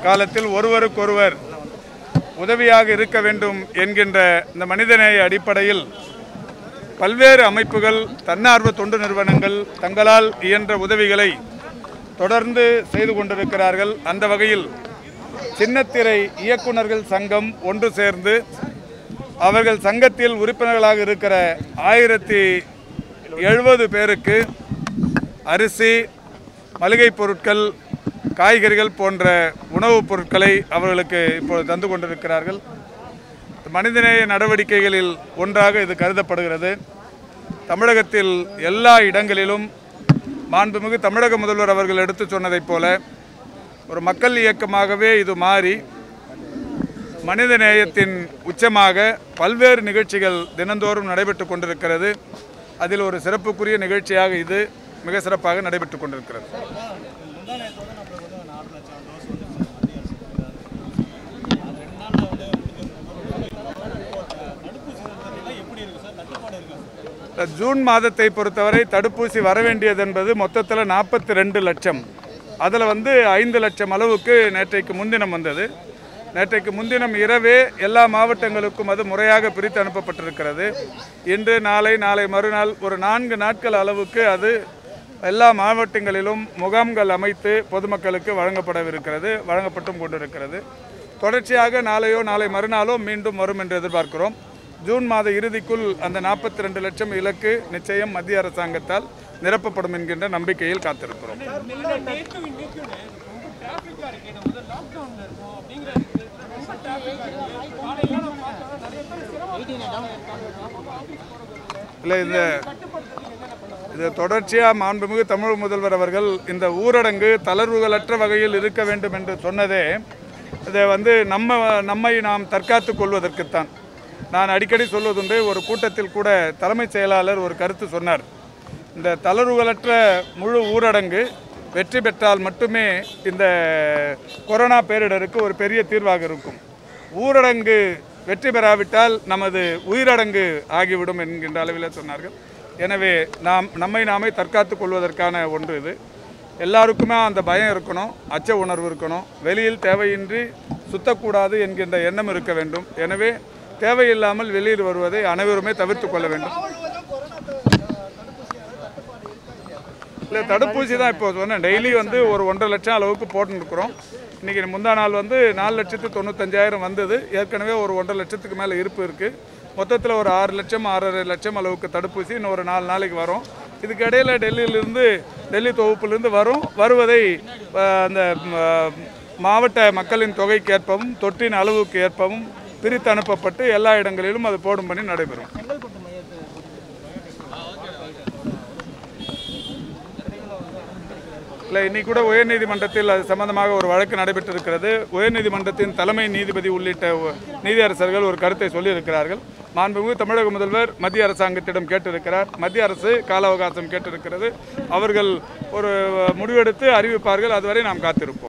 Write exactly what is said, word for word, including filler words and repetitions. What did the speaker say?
காலத்தில் ஒருவருக்கொருவர் உதவியாக இருக்க வேண்டும் என்கின்ற இந்த மனிதநேய அடிப்படையில் பல்வேறு அமைப்புகள், தன்னார்வ தொண்டு நிறுவனங்கள் தங்களால் இயன்ற உதவிகளை தொடர்ந்து செய்து கொண்டிருக்கிறார்கள். அந்த வகையில் சின்னத்திரை இயக்குநர்கள் சங்கம் ஒன்று சேர்ந்து அவர்கள் சங்கத்தில் உறுப்பினர்களாக இருக்கிற ஆயிரத்தி எழுபது பேருக்கு அரிசி, மளிகை பொருட்கள், காய்கறிகள் போன்ற உணவுப் பொருட்களை அவர்களுக்கு இப்போது தந்து கொண்டிருக்கிறார்கள். மனிதநேய நடவடிக்கைகளில் ஒன்றாக இது கருதப்படுகிறது. தமிழகத்தில் எல்லா இடங்களிலும் மாண்புமிகு தமிழக முதல்வர் அவர்கள் எடுத்து சொன்னதைப் போல ஒரு மக்கள் இயக்கமாகவே இது மாறி மனித நேயத்தின் உச்சமாக பல்வேறு நிகழ்ச்சிகள் தினந்தோறும் நடைபெற்று கொண்டிருக்கிறது. அதில் ஒரு சிறப்புக்குரிய நிகழ்ச்சியாக இது மிக சிறப்பாக நடைபெற்று கொண்டிருக்கிறது. ஜூன் மாதத்தை பொறுத்தவரை தடுப்பூசி வர வேண்டியது என்பது மொத்தத்தில் நாற்பத்தி ரெண்டு லட்சம். அதில் வந்து ஐந்து லட்சம் அளவுக்கு நேற்றைக்கு முன்தினம் வந்தது. நேற்றைக்கு முன்தினம் இரவே எல்லா மாவட்டங்களுக்கும் அது முறையாக பிரித்து அனுப்பப்பட்டிருக்கிறது. இன்று, நாளை, நாளை மறுநாள் ஒரு நான்கு நாட்கள் அளவுக்கு அது எல்லா மாவட்டங்களிலும் முகாம்கள் அமைத்து பொதுமக்களுக்கு வழங்கப்படவிருக்கிறது, வழங்கப்பட்டும் கொண்டிருக்கிறது. தொடர்ச்சியாக நாளையோ நாளை மறுநாளோ மீண்டும் வரும் என்று எதிர்பார்க்கிறோம். ஜூன் மாத இறுதிக்குள் அந்த நாற்பத்தி ரெண்டு லட்சம் இலக்கு நிச்சயம் மத்திய அரசாங்கத்தால் நிரப்பப்படும் என்கின்ற நம்பிக்கையில் காத்திருக்கிறோம். இல்லை, இந்த இது தொடர்ச்சியாக மாண்புமிகு தமிழ் முதல்வர் அவர்கள் இந்த ஊரடங்கு தளர்வுகளற்ற வகையில் இருக்க வேண்டும் என்று சொன்னதே இதை வந்து நம்ம நம்மை நாம் தற்காத்து கொள்வதற்குத்தான். நான் அடிக்கடி சொல்வதுண்டு, ஒரு கூட்டத்தில் கூட தலைமைச் செயலாளர் ஒரு கருத்து சொன்னார். இந்த தளர்வுகளற்ற முழு ஊரடங்கு வெற்றி பெற்றால் மட்டுமே இந்த கொரோனா பேரிடருக்கு ஒரு பெரிய தீர்வாக இருக்கும். ஊரடங்கு வெற்றி பெறாவிட்டால் நமது உயிரடங்கு ஆகிவிடும் என்கின்ற அளவில் சொன்னார்கள். எனவே நாம் நம்மை நாமே தற்காத்து கொள்வதற்கான ஒன்று இது. எல்லாருக்குமே அந்த பயம் இருக்கணும், அச்ச உணர்வு இருக்கணும். வெளியில் தேவையின்றி சுத்தக்கூடாது என்கின்ற எண்ணம் இருக்க வேண்டும். எனவே தேவையில்லாமல் வெளியில் வருவதை அனைவருமே தவிர்த்து கொள்ள வேண்டும். இல்லை, தடுப்பூசி தான் இப்போ சொன்னேன். டெய்லி வந்து ஒரு ஒன்றரை லட்சம் அளவுக்கு போட்டுருக்குறோம். இன்றைக்கி முந்தா நாள் வந்து நாலு லட்சத்து தொண்ணூத்தஞ்சாயிரம் வந்தது. ஏற்கனவே ஒரு ஒன்றரை லட்சத்துக்கு மேலே இருப்பு இருக்குது. மொத்தத்தில் ஒரு ஆறு லட்சம் ஆறரை லட்சம் அளவுக்கு தடுப்பூசி இன்னும் ஒரு நாலு நாளைக்கு வரும். இதுக்கு இடையில் டெல்லியிலிருந்து டெல்லி தொகுப்பிலிருந்து வரும். வருவதை அந்த மாவட்ட மக்களின் தொகைக்கு ஏற்பவும் தொற்றின் அளவுக்கு ஏற்பவும் பிரித்து அனுப்பப்பட்டு எல்லா இடங்களிலும் அது போடும் பணி நடைபெறும். இல்லை, இன்னைக்கு கூட உயர்நீதிமன்றத்தில் அது சம்பந்தமாக ஒரு வழக்கு நடைபெற்றிருக்கிறது. உயர்நீதிமன்றத்தின் தலைமை நீதிபதி உள்ளிட்ட நீதியரசர்கள் ஒரு கருத்தை சொல்லியிருக்கிறார்கள். மாண்புமிகு தமிழக முதல்வர் மத்திய அரசாங்கத்திடம் கேட்டிருக்கிறார். மத்திய அரசு கால அவகாசம் கேட்டிருக்கிறது. அவர்கள் ஒரு முடிவெடுத்து அறிவிப்பார்கள். அதுவரை நாம் காத்திருப்போம்.